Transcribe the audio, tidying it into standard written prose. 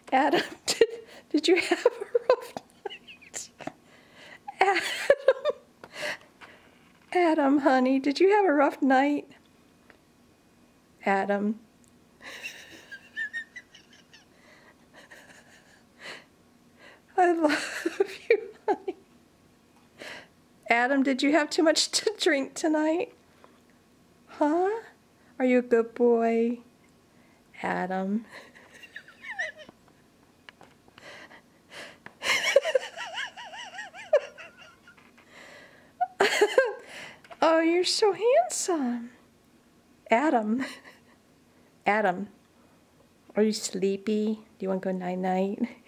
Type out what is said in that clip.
Adam, did you have a rough night? Adam, honey, did you have a rough night? Adam. I love you, honey. Adam, did you have too much to drink tonight? Huh? Are you a good boy? Adam. Oh, you're so handsome. Adam. Adam, are you sleepy? Do you want to go night-night?